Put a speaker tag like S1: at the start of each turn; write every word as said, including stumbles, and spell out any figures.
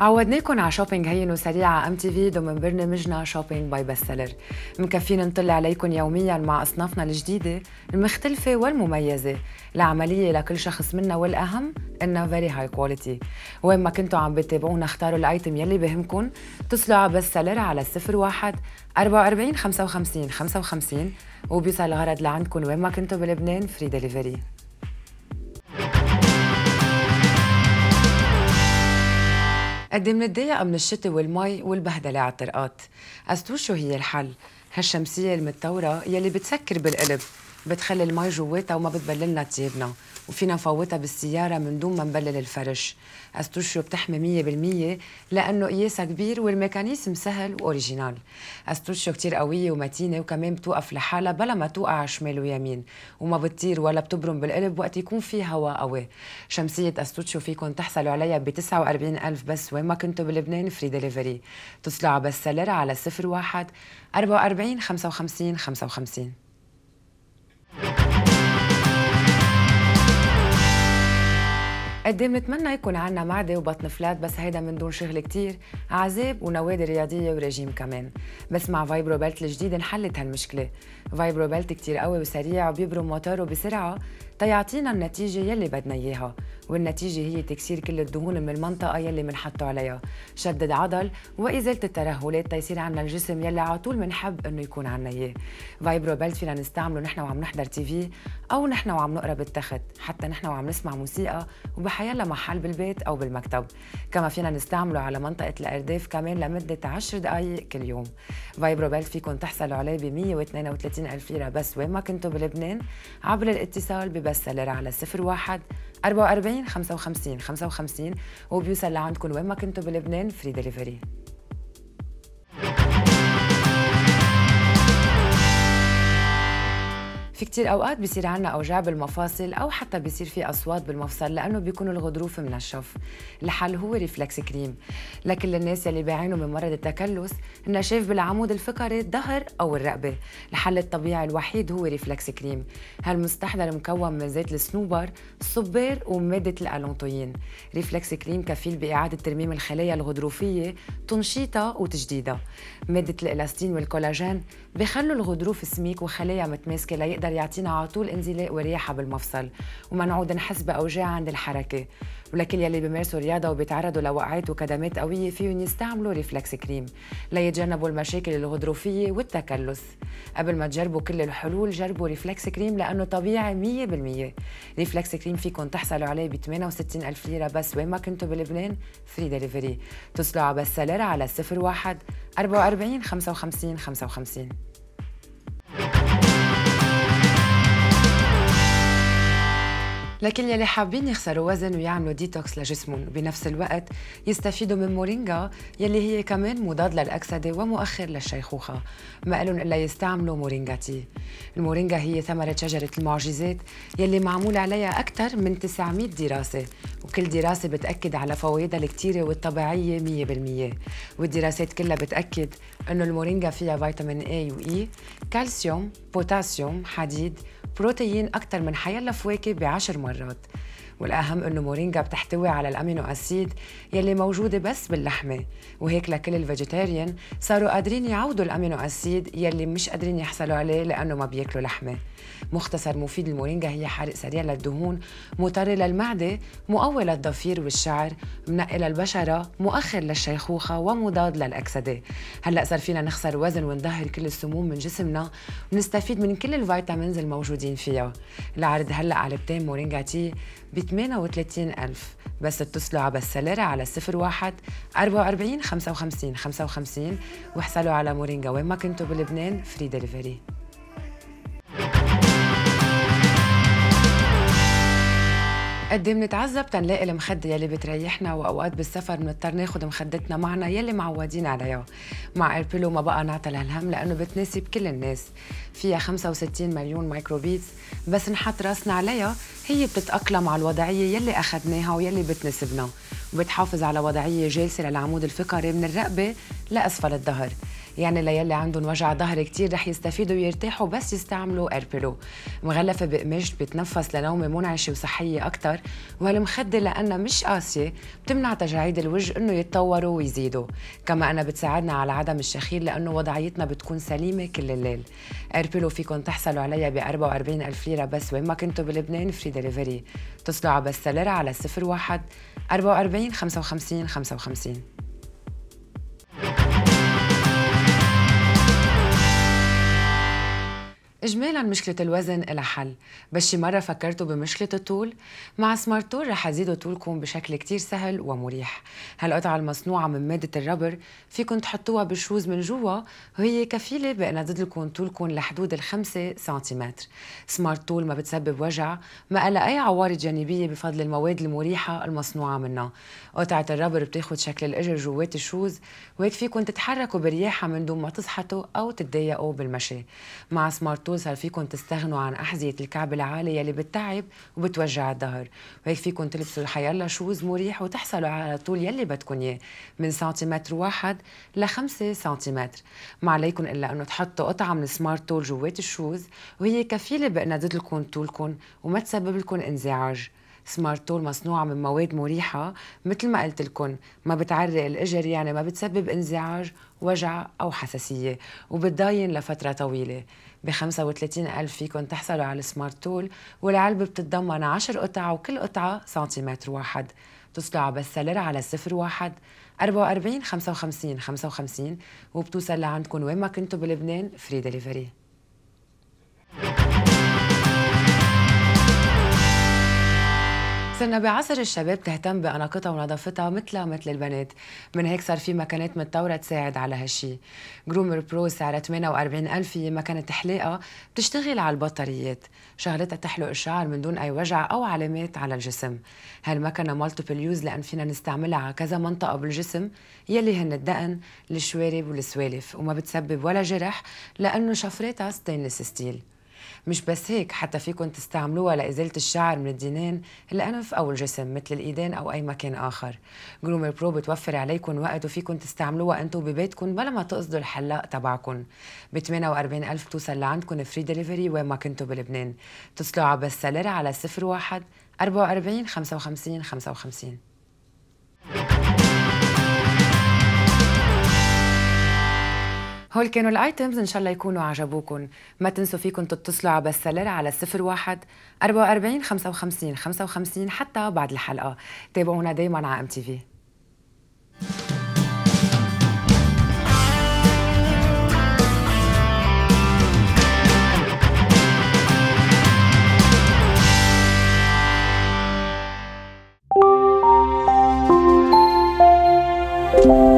S1: عودناكم على شوبينج هين وسريع على ام تي في ضمن برنامجنا شوبينج باي بست سيلر. مكفينا نطل عليكم يوميا مع اصنافنا الجديده المختلفه والمميزه العمليه لكل شخص منا، والاهم انها فيري هاي كواليتي. وين ما كنتوا عم بتابعونا اختاروا الايتم يلي بهمكم، اتصلوا على بست سيلر على صفر واحد أربعة وأربعين خمسة وخمسين خمسة وخمسين وبيوصل الغرض لعندكم وين ما كنتوا بلبنان، فري دليفري. قد منتضايق من الشتاء والمي والبهدله على الطرقات، قصدوا شو هي الحل؟ هالشمسيه المتطوره يلي بتسكر بالقلب، بتخلي المي جواتها وما بتبللنا تيابنا، وفينا نفوتها بالسياره من دون ما نبلل الفرش. قصدوا شو بتحمي مية بالمية لانه قياسها كبير والميكانيزم سهل واوريجينال. قصدوا شو كتير قويه ومتينه وكمان بتوقف لحالها بلا ما توقع على شمال ويمين، وما بتطير ولا بتبرم بالقلب وقت يكون في هواء قوي. شمسيه استوتشو فيكم تحصلوا عليها ب تسعة وأربعين ألف بس وين ما كنتوا بلبنان، فري دليفري. اتصلوا على بست سيلر على صفر واحد أربعة وأربعين خمسة وخمسين خمسة وخمسين. قد ايه بنتمنى يكون عنا معدة وبطن فلات، بس هيدا من دون شغل كتير، عذاب ونوادي رياضية ورجيم كمان. بس مع فايبرو بيلت الجديد انحلت هالمشكلة. فايبرو بيلت كتير قوي وسريع وبيبرم موتوره بسرعة تيعطينا النتيجة يلي بدنا اياها، والنتيجة هي تكسير كل الدهون من المنطقة يلي منحطه عليها، شدد عضل وإزالة الترهلات تيصير عنا الجسم يلي على طول منحب انه يكون عنا اياه. فايبرو بيلت فينا نستعمله نحن وعم نحضر تي في او نحن وعم نقرا بالتخت، حتى نحن وعم نسمع موسيقى وبحيلا محل بالبيت او بالمكتب. كما فينا نستعمله على منطقة الارداف كمان لمدة عشر دقائق كل يوم. فايبرو بيلت فيكم تحصلوا عليه ب مية واثنين وثلاثين ألف ليرة بس وين ما كنتوا بلبنان، عبر الاتصال ببست سيلر على صفر واحد أربعة وأربعين خمسة وخمسين خمسة وخمسين وبيوصل لعندكم وين ما كنتوا بلبنان، فري دليفري. في كتير اوقات بيصير عنا اوجاع بالمفاصل او حتى بيصير في اصوات بالمفصل لانه بيكون الغضروف منشف. الحل هو ريفلكس كريم لكل الناس يلي بيعانوا من مرض التكلس، النشاف بالعمود الفقري، الظهر او الرقبه. الحل الطبيعي الوحيد هو ريفلكس كريم. هالمستحضر مكون من زيت الصنوبر، الصبار وماده الالونتوين. ريفلكس كريم كفيل باعاده ترميم الخلايا الغضروفيه، تنشيطها وتجديدها. ماده الالاستين والكولاجين بخلوا الغضروف سميك وخلايا متماسكه ليقدر يعطينا على طول انزلاق ورياحه بالمفصل وما نعود نحس باوجاع عند الحركه. ولكل يلي بيمارسوا رياضه وبيتعرضوا لوقعات وكدمات قويه فيهم يستعملوا ريفلكس كريم ليتجنبوا المشاكل الغضروفيه والتكلس. قبل ما تجربوا كل الحلول جربوا ريفلكس كريم لانه طبيعي مية بالمية. ريفلكس كريم فيكم تحصلوا عليه ب ثمانية وستين ألف ليره بس وين ما كنتوا بلبنان، فري دليفري. اتصلوا على بست سيلر على صفر واحد أربعة وأربعين خمسة وخمسين خمسة وخمسين. لكن يلي حابين يخسروا وزن ويعملوا ديتوكس لجسمهم وبنفس الوقت يستفيدوا من مورينجا يلي هي كمان مضاد للأكسدة ومؤخر للشيخوخة، ما لهم إلا يستعملوا مورينجا تي. المورينجا هي ثمرة شجرة المعجزات يلي معمول عليها أكثر من تسعمية دراسة، وكل دراسة بتأكد على فوائدها الكتيرة والطبيعية مية بالمية. والدراسات كلها بتأكد إنه المورينجا فيها فيتامين A و E، كالسيوم، بوتاسيوم، حديد، بروتين أكثر من حيلا فواكه بعشر مرات. والأهم إنه مورينجا بتحتوي على الأمينو أسيد يلي موجودة بس باللحمة، وهيك لكل الفيجيتيريان صاروا قادرين يعوضوا الأمينو أسيد يلي مش قادرين يحصلوا عليه لأنه ما بياكلوا لحمة. مختصر مفيد المورينجا هي حرق سريع للدهون، مطري للمعدة، مقوي للضفير والشعر، منقي للبشرة، مؤخر للشيخوخة ومضاد للأكسدة. هلأ صار فينا نخسر وزن ونظهر كل السموم من جسمنا ونستفيد من كل الفيتامينز الموجودين فيها. العرض هلأ علبتين مورينجا تي ب ثمانية وثلاثين ألف بس. اتصلوا على بست سيلر على صفر واحد أربعة وأربعين خمسة وخمسين خمسة وخمسين واحصلوا على مورينجا وين ما كنتوا بلبنان، فري دليفري. قد ايه بنتعذب تنلاقي المخدة يلي بتريحنا، واوقات بالسفر بنضطر ناخد مخدتنا معنا يلي معودين عليها. مع ايربيلو ما بقى نعطل هالهم لانه بتناسب كل الناس. فيها خمسة وستين مليون مايكروبيتس، بس نحط راسنا عليها هي بتتأقلم على الوضعية يلي اخذناها ويلي بتناسبنا، وبتحافظ على وضعية جالسة للعمود الفقري من الرقبة لأسفل الظهر. يعني ليلي عندهم وجع ظهر كتير رح يستفيدوا ويرتاحوا بس يستعملوا ايربيلو. مغلفة بقماش بتنفس لنومة منعشة وصحية أكتر، وهالمخدة لأنها مش قاسية بتمنع تجاعيد الوجه إنه يتطوروا ويزيدوا، كما أنها بتساعدنا على عدم الشخير لأنه وضعيتنا بتكون سليمة كل الليل. ايربيلو فيكن تحصلوا عليها ب أربعة وأربعين ألف ليرة بس وين ما كنتوا بلبنان، فري دليفري. اتصلوا على بستلر على صفر واحد أربعة وأربعين خمسة وخمسين خمسة وخمسين. إجمالاً مشكلة الوزن إلها حل، بس شي مرة فكرتوا بمشكلة الطول؟ مع سمارت تول رح تزيدوا طولكم بشكل كتير سهل ومريح. هالقطعة المصنوعة من مادة الربر فيكن تحطوها بالشوز من جوا، وهي كفيلة بأنها تزيدلكم طولكم لحدود الخمسة سنتيمتر. سمارت تول ما بتسبب وجع، ما لها أي عوارض جانبية بفضل المواد المريحة المصنوعة منها. قطعة الربر بتاخد شكل الإجر جوات الشوز، وهيك فيكن تتحركوا برياحة من دون ما تصحتوا أو تتضايقوا بالمشي. مع سمارت تول صار فيكن تستغنوا عن أحذية الكعب العالي يلي بتتعب وبتوجع الظهر، وهيك فيكن تلبسوا حيالله شوز مريح وتحصلوا على طول يلي بدكن اياه من سنتيمتر واحد لخمسة سنتيمتر. ما عليكن إلا أنه تحطوا قطعة من سمارت تول جوات الشوز، وهي كفيلة بأنها تزيدلكم طولكم وما تسبب لكم انزعاج. سمارت تول مصنوعة من مواد مريحة مثل ما قلت لكم، ما بتعرق الإجر يعني ما بتسبب انزعاج، وجع أو حساسية، وبتضاين لفترة طويلة. ب خمسة وثلاثين ألف فيكن تحصلوا على السمارت تول، والعلبة بتتضمن عشر قطع وكل قطعة سنتيمتر واحد. تصلوا على بستلر على صفر واحد أربعة وأربعين خمسة وخمسين خمسة وخمسين وبتوصل لعندكم وين ما كنتوا بلبنان، فري دليفري. صرنا بعصر الشباب تهتم بأناقتها ونظافتها مثلها مثل البنات، من هيك صار في مكانات متطورة تساعد على هالشي. جرومر برو سعرها ثمانية وأربعين ألف، هي مكنة حلاقة بتشتغل على البطاريات، شغلتها تحلق الشعر من دون أي وجع أو علامات على الجسم. هالمكنة مالتيبل يوز لأن فينا نستعملها على كذا منطقة بالجسم يلي هن الدقن، الشوارب والسوالف، وما بتسبب ولا جرح لأنه شفرتها ستينلس ستيل. مش بس هيك، حتى فيكن تستعملوها لإزالة الشعر من الدينين، الأنف أو الجسم مثل الإيدين أو أي مكان آخر. جرومر برو بتوفر عليكم وقت وفيكن تستعملوها أنتو ببيتكن بلا ما تقصدوا الحلاق تبعكن. ب ثمانية وأربعين ألف توصل لعندكن فري دليفري وين ما كنتوا بلبنان. اتصلوا على بستلر على صفر واحد أربعة وأربعين خمسة وخمسين خمسة وخمسين. هول كانوا الايتمز، ان شاء الله يكونوا عجبوكم. ما تنسوا فيكم تتصلوا على بستلر على صفر واحد أربعة وأربعين خمسة وخمسين خمسة وخمسين حتى بعد الحلقة. تابعونا دايما على ام تي في. Thank you.